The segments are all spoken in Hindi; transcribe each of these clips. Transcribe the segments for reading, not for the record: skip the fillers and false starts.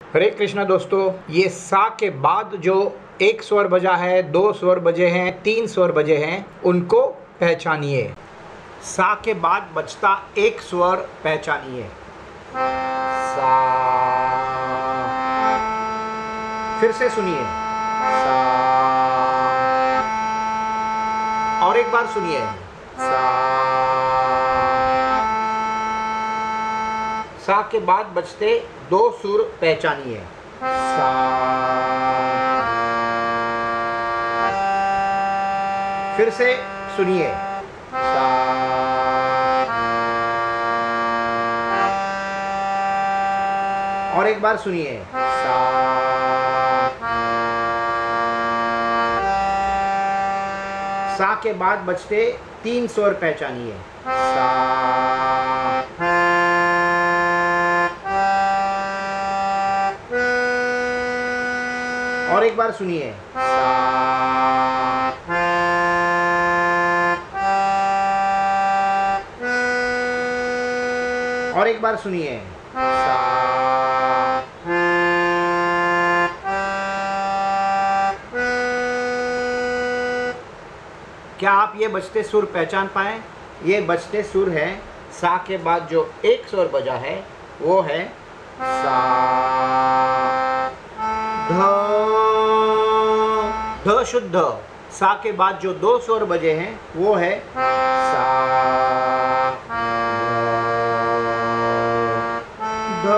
हरे कृष्णा दोस्तों, ये सा के बाद जो एक स्वर बजा है, दो स्वर बजे हैं, तीन स्वर बजे हैं, उनको पहचानिए। सा के बाद बजता एक स्वर पहचानिए। सा। फिर से सुनिए। सा। और एक बार सुनिए। सा के बाद बजते दो सुर पहचानिए। सा। फिर से सुनिए। सा। और एक बार सुनिए। सा। सा के बाद बजते तीन स्वर पहचानिए। सा। और एक बार सुनिए। और एक बार सुनिए। क्या आप ये बजते सुर पहचान पाए? ये बजते सुर है। सा के बाद जो एक स्वर बजा है वो है सा। ध शुद्ध। सा के बाद जो दो स्वर बजे हैं वो है सा। ध।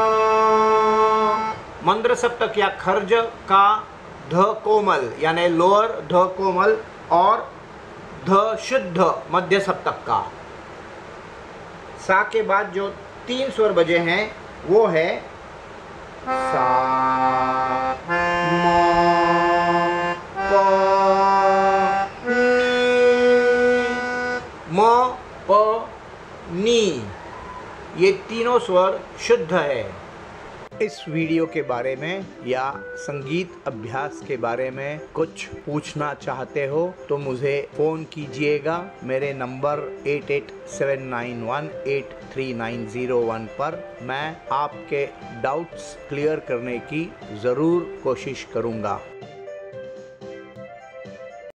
मंद्र सप्तक या खर्ज का ध कोमल यानी लोअर ध कोमल और ध शुद्ध मध्य सप्तक का। सा के बाद जो तीन स्वर बजे हैं वो है सा, म, प, नी, म, प, नी। ये तीनों स्वर शुद्ध है। इस वीडियो के बारे में या संगीत अभ्यास के बारे में कुछ पूछना चाहते हो तो मुझे फ़ोन कीजिएगा। मेरे नंबर 8879183901 पर मैं आपके डाउट्स क्लियर करने की ज़रूर कोशिश करूँगा।